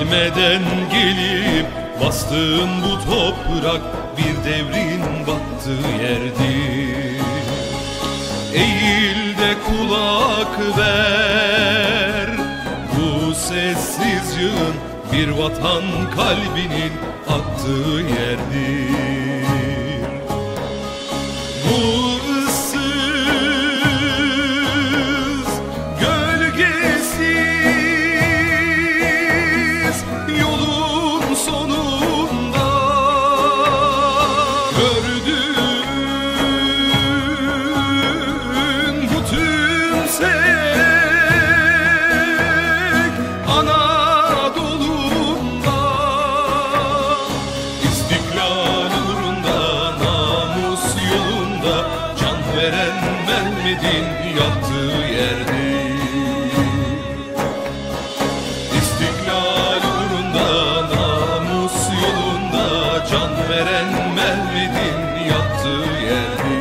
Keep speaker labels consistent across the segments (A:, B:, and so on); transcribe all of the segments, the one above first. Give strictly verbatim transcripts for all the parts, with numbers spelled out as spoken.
A: Bilmeden gelip bastığın bu toprak bir devrin battığı yerdir. Eğil de kulak ver, bu sessiz yığın bir vatan kalbinin attığı yerdir. Bu ıssız, gölgesiz yolun sonunda gördüğün bu tümsek Anadolu'nda İstiklal uğrunda, namus yolunda can veren Mehmet'in yattığı yerdir. İstiklal uğrunda, namus yolunda can veren Mehmet'in yattığı yerdir.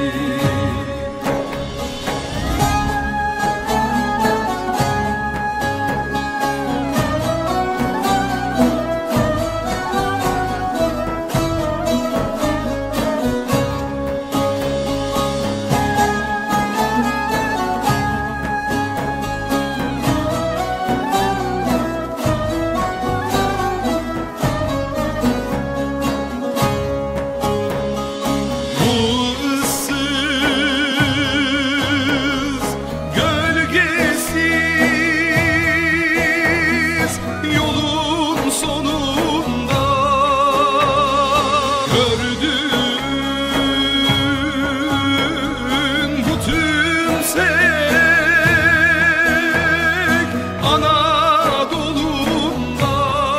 A: Anadolu'nda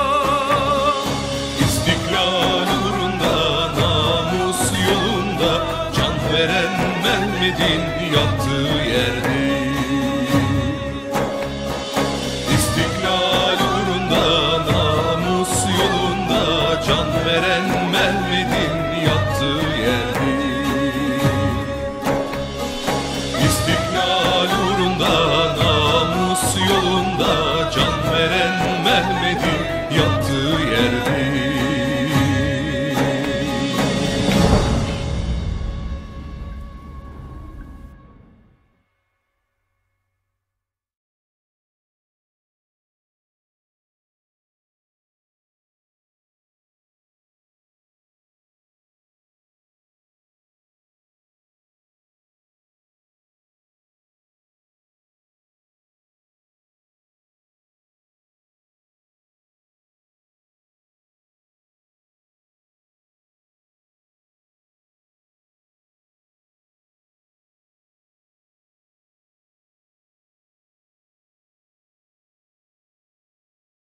A: İstiklal uğrunda, namus yolunda can veren Mehmet'in yattığı yerdir.